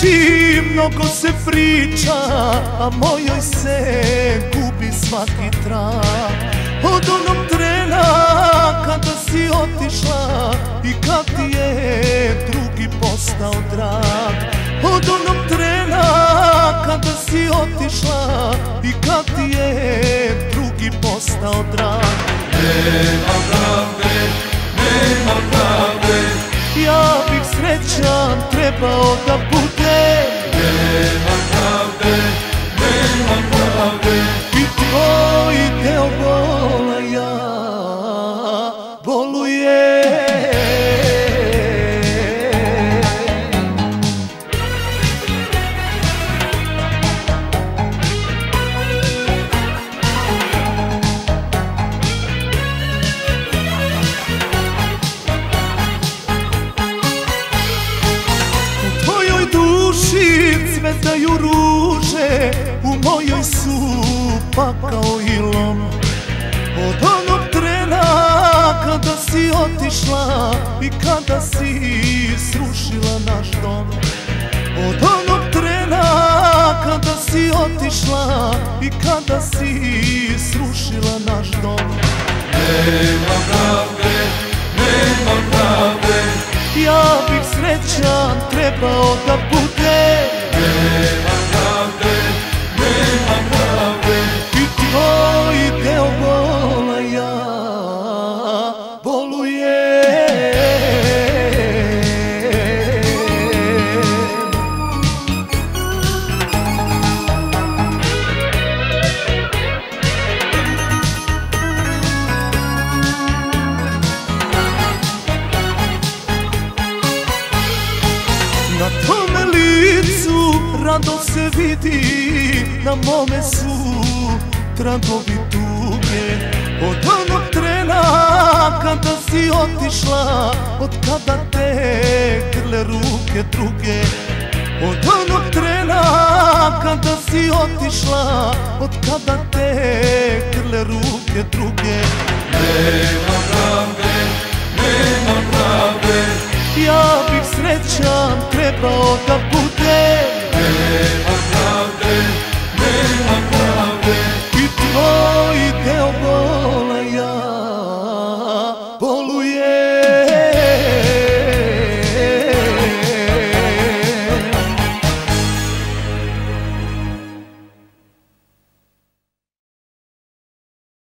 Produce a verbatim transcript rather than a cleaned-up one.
reći, mnogo se priča, a mojoj se gubi svaki trag. Od onog trena kada si otišla i kad ti je drugi postao drag. Od onog trena kada si otišla i kad ti je drugi postao drag. Nema pravde, nema pravde, ja bih srećan trebao da bude. nema pravde, nema pravde, I tvoj deo bola ja boluje. Cvetaju ruže, u mojoj su pakao i lom. Od onog trena kada si otišla i kada si srušila naš dom. Od onog trena kada si otišla i kada si srušila naš dom. nema pravde, nema pravde, ja bih srećan trebao da bude. nema pravde, nema pravde, I tvoj deo bola ja boluje. Na tome licu rado se vidi, na mome su tragovi tuge. Od onog trena kada si otišla, od kada te grle ruke druge. Od onog trena kada si otišla, od kada te grle ruke druge. nema pravde, nema pravde, Ja bih srećan trebao da